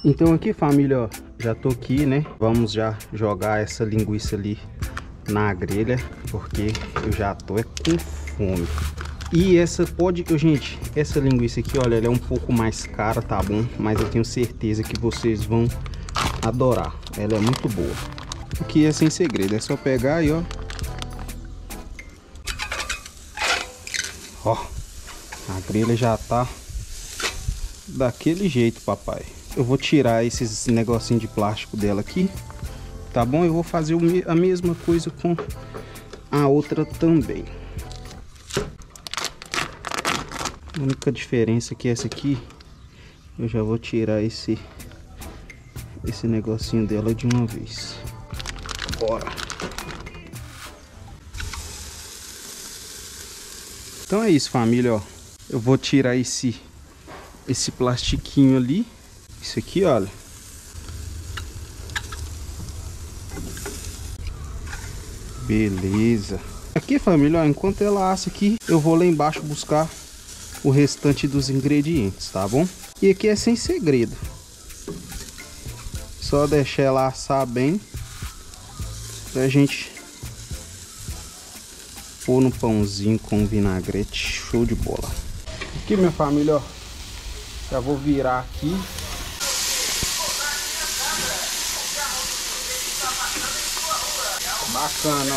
Então aqui, família, ó, já tô aqui, né? Vamos já jogar essa linguiça ali na grelha, porque eu já tô com fome. E essa gente, essa linguiça aqui, olha, ela é um pouco mais cara, tá bom? Mas eu tenho certeza que vocês vão adorar. Ela é muito boa. Aqui é sem segredo, é só pegar aí, ó. Ó, a grelha já tá daquele jeito, papai. Eu vou tirar esses negocinhos de plástico dela aqui, tá bom? Eu vou fazer a mesma coisa com a outra também. A única diferença é que essa aqui, eu já vou tirar esse negocinho dela de uma vez. Bora! Então é isso, família, ó. Eu vou tirar esse plastiquinho ali. Isso aqui, olha. Beleza. Aqui, família, ó, enquanto ela assa aqui, eu vou lá embaixo buscar o restante dos ingredientes, tá bom? E aqui é sem segredo. Só deixar ela assar bem pra gente pôr no pãozinho com vinagrete. Show de bola. Aqui, minha família, ó. Já vou virar aqui. Bacana, ó.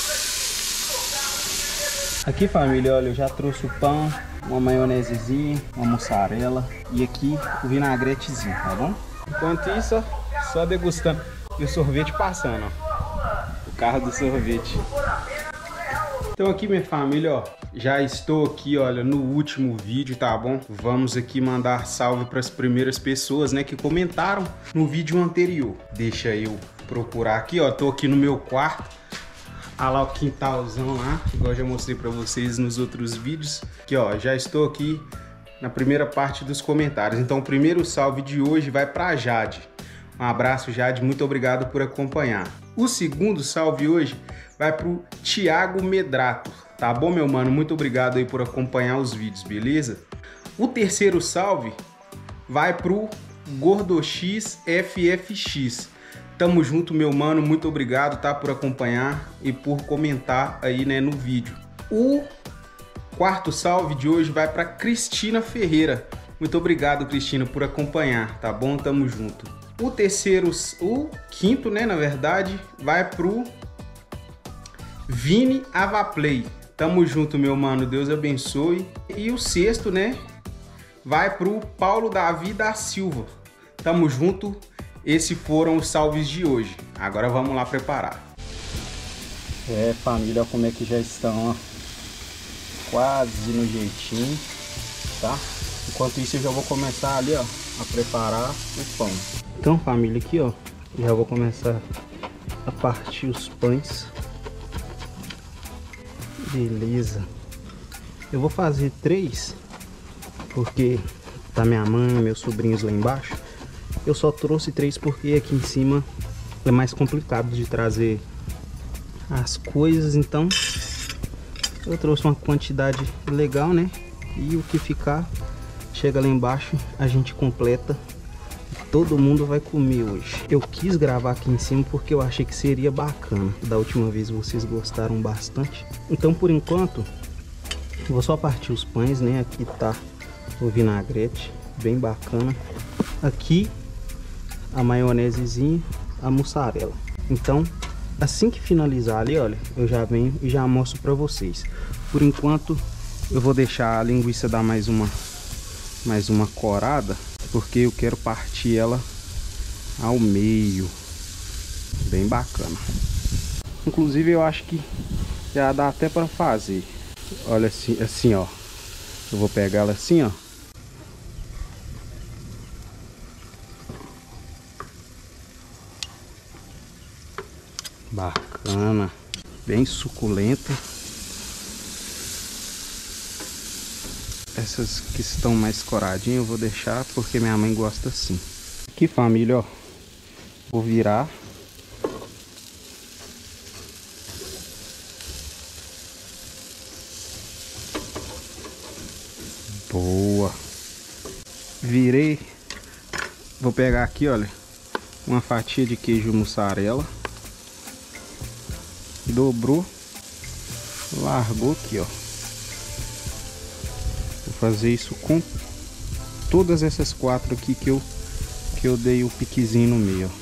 Aqui, família, olha, eu já trouxe o pão, uma maionesezinha, uma mussarela e aqui o vinagretezinho, tá bom? Enquanto isso, ó, só degustando e o sorvete passando, ó. O carro do sorvete. Então aqui, minha família, ó, já estou aqui, olha, no último vídeo, tá bom? Vamos aqui mandar salve para as primeiras pessoas, né, que comentaram no vídeo anterior. Deixa eu procurar aqui, ó, tô aqui no meu quarto. Ah lá o quintalzão lá, igual eu já mostrei para vocês nos outros vídeos. Aqui, ó, já estou aqui na primeira parte dos comentários. Então o primeiro salve de hoje vai para Jade. Um abraço, Jade, muito obrigado por acompanhar. O segundo salve hoje vai pro Thiago Medrato, tá bom, meu mano? Muito obrigado aí por acompanhar os vídeos, beleza? O terceiro salve vai pro GordoX FFX. Tamo junto, meu mano, muito obrigado, tá, por acompanhar e por comentar aí, né, no vídeo. O quarto salve de hoje vai para Cristina Ferreira. Muito obrigado, Cristina, por acompanhar, tá bom? Tamo junto. O quinto, né, na verdade, vai pro Vini Avaplay. Tamo junto, meu mano, Deus abençoe. E o sexto, né, vai pro Paulo Davi da Silva. Tamo junto. Esses foram os salves de hoje. Agora vamos lá preparar. É, família, como é que já estão, ó. Quase no jeitinho, tá? Enquanto isso eu já vou começar ali, ó, a preparar o pão. Então, família, aqui, ó, já vou começar a partir os pães. Beleza. Eu vou fazer 3, porque tá minha mãe e meus sobrinhos lá embaixo. Eu só trouxe 3 porque aqui em cima é mais complicado de trazer as coisas, então eu trouxe uma quantidade legal, né? E o que ficar, chega lá embaixo, a gente completa. Todo mundo vai comer hoje. Eu quis gravar aqui em cima porque eu achei que seria bacana. Da última vez vocês gostaram bastante. Então, por enquanto, vou só partir os pães, né? Aqui tá o vinagrete, bem bacana. Aqui a maionesezinha, a mussarela. Então, assim que finalizar ali, olha, eu já venho e já mostro pra vocês. Por enquanto, eu vou deixar a linguiça dar mais uma corada, porque eu quero partir ela ao meio. Bem bacana. Inclusive, eu acho que já dá até para fazer. Olha assim, ó. Eu vou pegar ela assim, ó. Bacana, bem suculenta. Essas que estão mais coradinhas eu vou deixar porque minha mãe gosta assim. Aqui, família, ó, vou virar. Boa. Virei Vou pegar aqui, olha, uma fatia de queijo mussarela. Dobrou, largou aqui, ó. Vou fazer isso com todas essas 4 aqui que eu dei o piquezinho no meio, ó.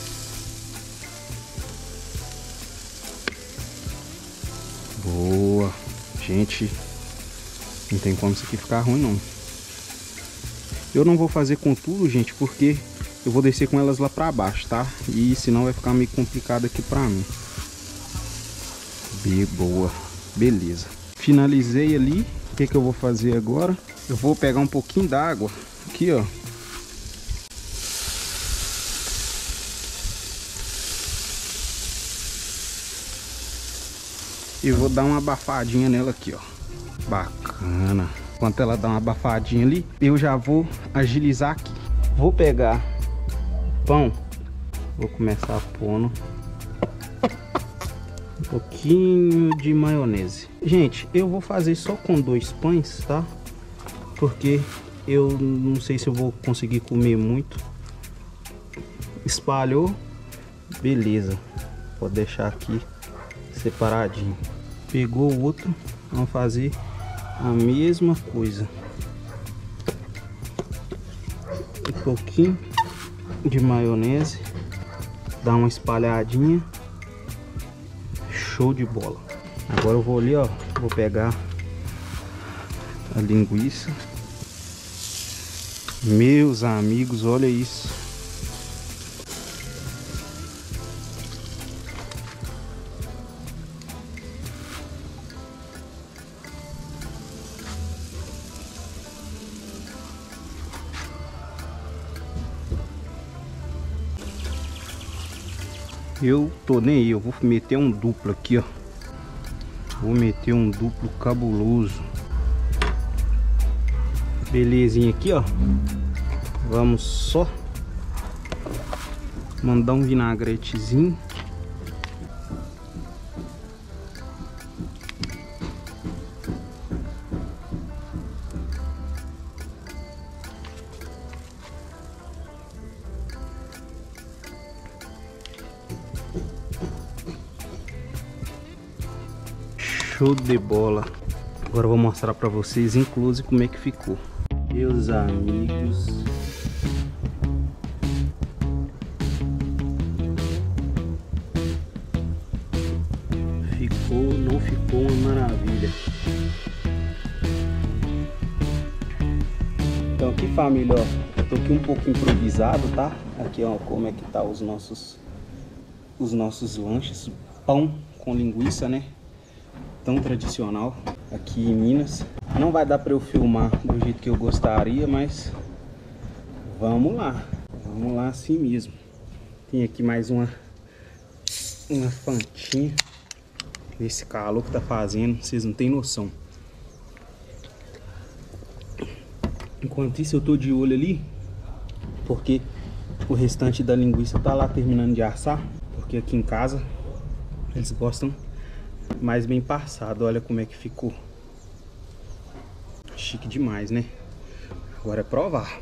Boa. Gente, não tem como isso aqui ficar ruim, não. Eu não vou fazer com tudo, gente, porque eu vou descer com elas lá pra baixo, tá? E senão vai ficar meio complicado aqui pra mim. Boa. Beleza. Finalizei ali. O que eu vou fazer agora? Eu vou pegar um pouquinho d'água aqui, ó. E vou dar uma abafadinha nela aqui, ó. Bacana. Enquanto ela dá uma abafadinha ali, eu já vou agilizar aqui. Vou pegar pão. Vou começar pondo um pouquinho de maionese. Gente, eu vou fazer só com 2 pães, tá? Porque eu não sei se eu vou conseguir comer muito. Espalhou. Beleza. Vou deixar aqui separadinho. Pegou o outro. Vamos fazer a mesma coisa. Um pouquinho de maionese. Dá uma espalhadinha. Show de bola. Agora eu vou ali, ó. Vou pegar a linguiça. Meus amigos, olha isso. Eu tô nem aí, eu vou meter um duplo aqui, ó. Vou meter um duplo cabuloso. Belezinha aqui, ó. Vamos só mandar um vinagretezinho. Show de bola. Agora eu vou mostrar pra vocês, inclusive, como é que ficou. Meus amigos, não ficou uma maravilha. Então aqui, família, ó, eu tô aqui um pouco improvisado, tá? Aqui, ó, como é que tá os nossos lanches. Pão com linguiça, né? Tão tradicional aqui em Minas. Não vai dar para eu filmar do jeito que eu gostaria, mas vamos lá assim mesmo. Tem aqui mais uma fantinha. Esse calor que tá fazendo, vocês não tem noção. Enquanto isso eu tô de olho ali, porque o restante da linguiça tá lá terminando de assar, porque aqui em casa eles gostam mais bem passado. Olha como é que ficou. Chique demais, né? Agora é provar.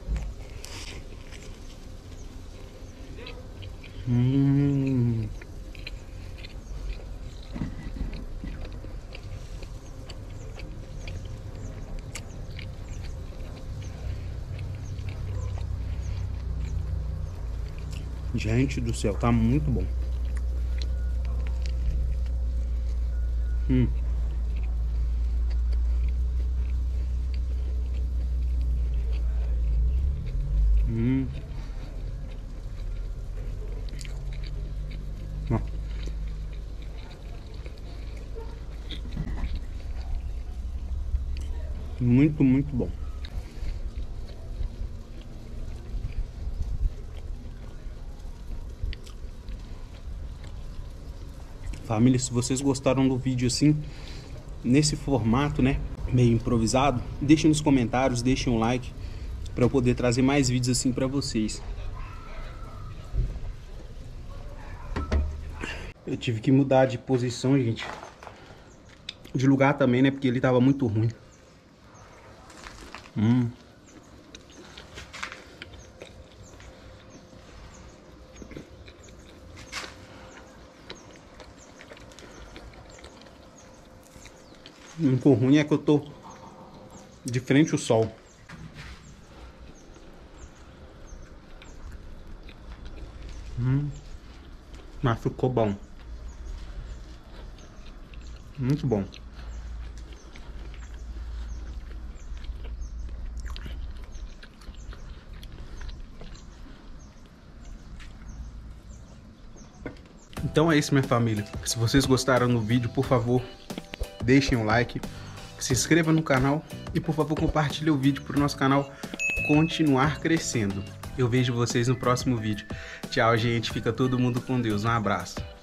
Gente do céu, tá muito bom. Muito, muito bom. Família, se vocês gostaram do vídeo assim, nesse formato, né, meio improvisado, deixem nos comentários, deixem um like para eu poder trazer mais vídeos assim para vocês. Eu tive que mudar de posição, gente, de lugar também, né, porque ele tava muito ruim. O único ruim é que eu tô de frente ao sol. Mas ficou bom. Muito bom. Então é isso, minha família. Se vocês gostaram do vídeo, por favor, deixem um like, se inscreva no canal e, por favor, compartilhe o vídeo para o nosso canal continuar crescendo. Eu vejo vocês no próximo vídeo. Tchau, gente. Fica todo mundo com Deus. Um abraço.